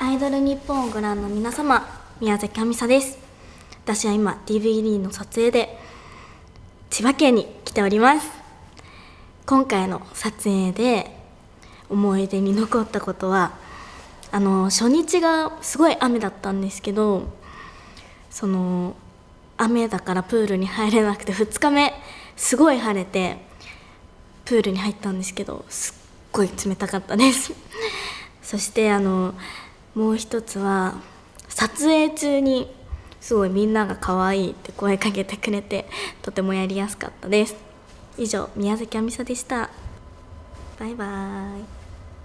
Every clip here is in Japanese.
アイドル日本をご覧の皆様、宮崎あみさです。私は今 DVD の撮影で千葉県に来ております。今回の撮影で思い出に残ったことは、初日がすごい雨だったんですけど、その雨だからプールに入れなくて、2日目すごい晴れてプールに入ったんですけど、すっごい冷たかったですそしてもう一つは、撮影中にすごいみんなが可愛いって声かけてくれて、とてもやりやすかったです。以上、宮崎あみさでした。バイバーイ。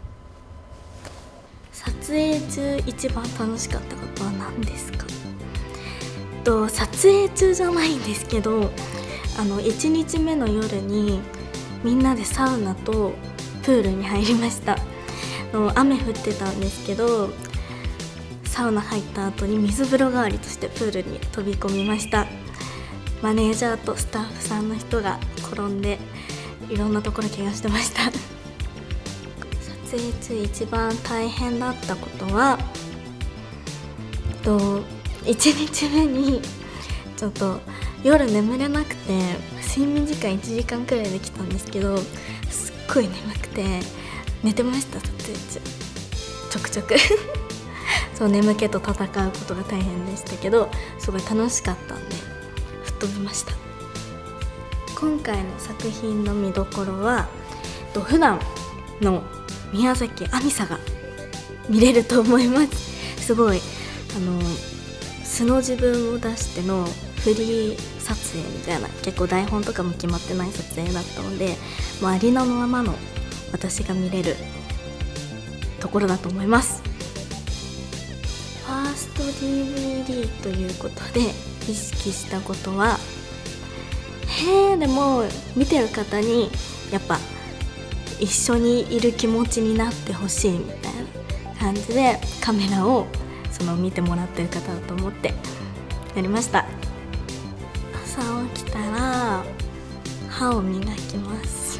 撮影中一番楽しかったことは何ですか？撮影中じゃないんですけど、1日目の夜にみんなでサウナとプールに入りました。雨降ってたんですけど、サウナ入った後に水風呂代わりとしてプールに飛び込みました。マネージャーとスタッフさんの人が転んでいろんなところ怪我してました撮影中一番大変だったことは、1日目にちょっと夜眠れなくて、睡眠時間1時間くらいできたんですけど、すっごい眠くて寝てました。撮影中ちょくちょくそう眠気と戦うことが大変でしたけど、すごい楽しかったんで吹っ飛びました。今回の作品の見どころは、普段の宮崎あみさが見れると思います。すごい素の自分を出してのフリー撮影みたいな、結構台本とかも決まってない撮影だったので、もうありのままの私が見れるところだと思います。ファースト DVD ということで意識したことは、でも見てる方にやっぱ一緒にいる気持ちになってほしいみたいな感じで、カメラを見てもらってる方だと思ってやりました。朝起きたら歯を磨きます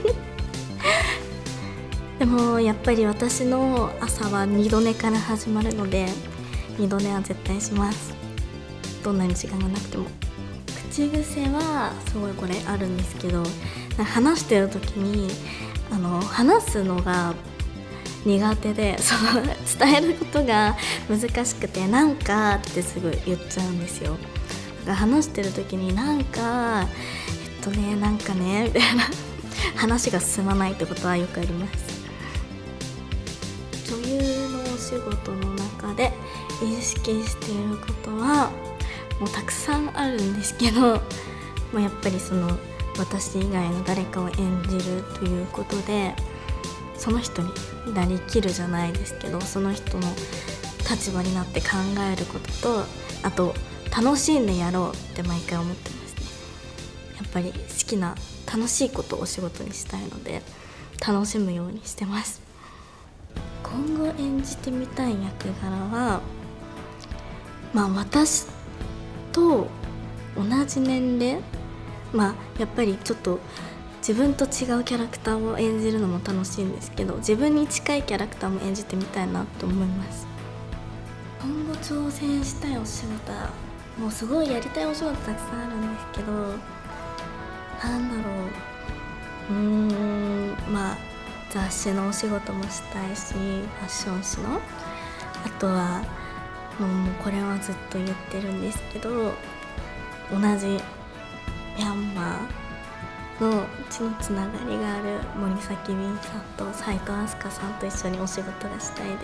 でもやっぱり私の朝は二度寝から始まるので、二度寝は絶対します。どんなに時間がなくても。口癖はすごいこれあるんですけど、話してる時に話すのが苦手で、伝えることが難しくて、なんかってすぐ言っちゃうんですよ。だから話してる時になんかなんかねみたいな話が進まないってことはよくあります。女優のお仕事の中で意識していることはもうたくさんあるんですけど、やっぱり私以外の誰かを演じるということで、その人になりきるじゃないですけど、その人の立場になって考えることと、あと楽しんでやろうって毎回思ってますね。やっぱり好きな楽しいことをお仕事にしたいので、楽しむようにしてます。今後演じてみたい役柄は、私と同じ年齢、やっぱりちょっと自分と違うキャラクターを演じるのも楽しいんですけど、自分に近いキャラクターも演じてみたいなと思います。今後挑戦したいお仕事は、もうすごいやりたいお仕事たくさんあるんですけど、雑誌のお仕事もしたいし、ファッション誌の、あとはもうこれはずっと言ってるんですけど、同じミャンマーの血のつながりがある森崎ウィンさんと斉藤飛鳥さんと一緒にお仕事がしたいです。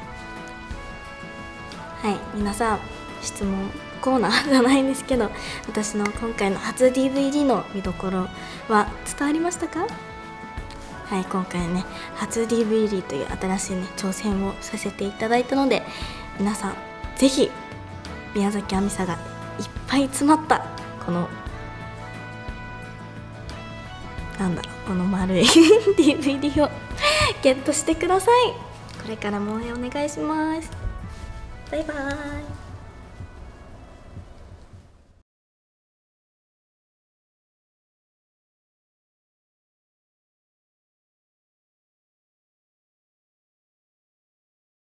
はい、皆さん質問コーナーじゃないんですけど、私の今回の初 DVD の見どころは伝わりましたか？はい、今回ね、初 DVD という新しい挑戦をさせていただいたので、皆さんぜひ宮崎あみさがいっぱい詰まったこの丸いDVD をゲットしてください。これからも応援お願いします。バイバーイ。